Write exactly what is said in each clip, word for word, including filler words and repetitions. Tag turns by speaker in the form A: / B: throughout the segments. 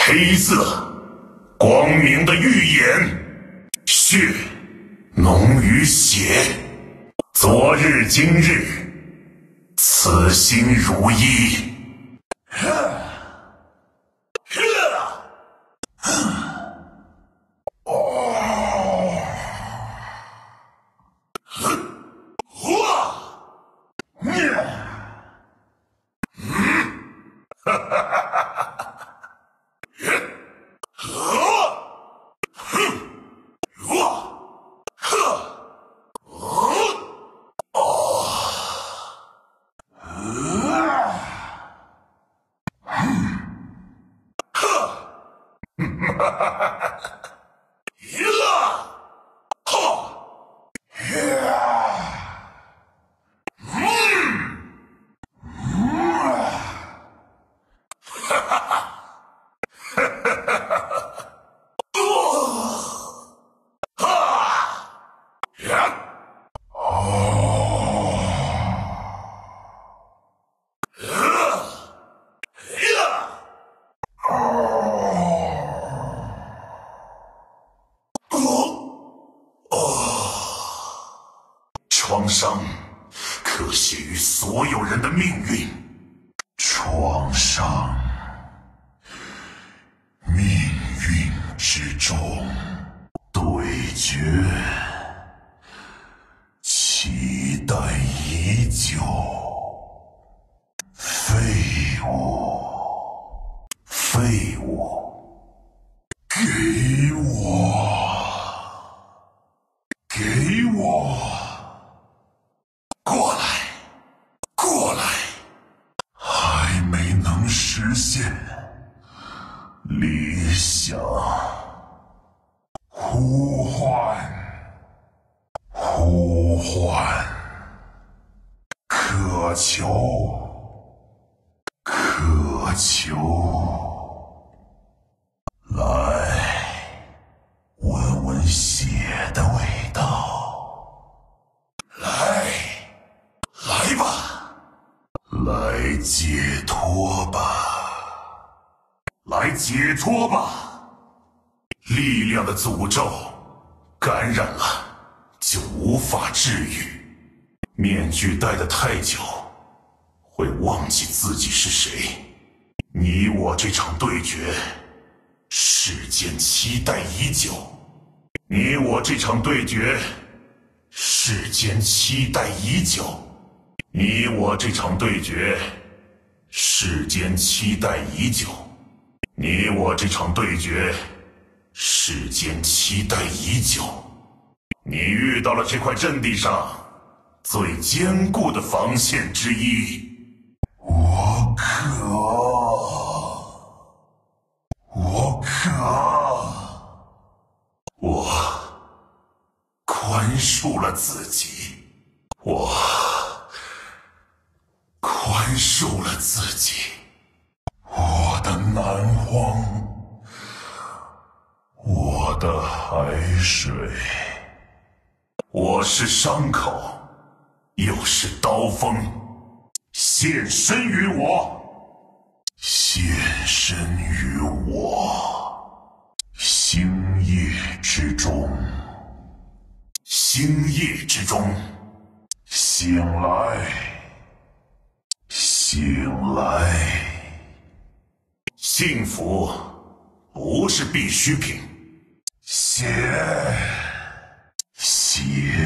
A: 黑色，光明的预言，血浓于血。昨日今日，此心如一。创伤可写于所有人的命运，创伤，命运之中对决，期待已久，废物，废物，给我，给我。过来，过来！还没能实现理想，呼唤，呼唤，渴求，渴求，来，闻闻血的味道。来吧，来解脱吧，来解脱吧！力量的诅咒感染了，就无法治愈。面具戴得太久，会忘记自己是谁。你我这场对决，世间期待已久。你我这场对决，世间期待已久。你我这场对决，世间期待已久。你我这场对决，世间期待已久。你遇到了这块阵地上最坚固的防线之一。我渴，我渴，我宽恕了自己，我宽恕了自己，我的蛮荒，我的海水，我是伤口，又是刀锋，现身于我，现身于我，星夜之中，星夜之中，醒来。醒来，幸福不是必需品。血，血，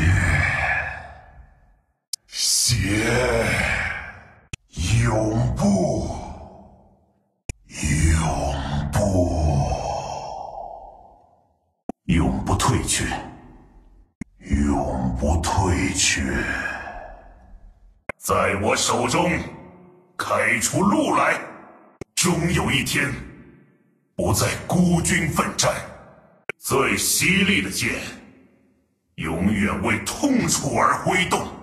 A: 血，永不，永不，永不退却，永不退却，在我手中。开出路来，终有一天，不再孤军奋战。最犀利的剑，永远为痛楚而挥动。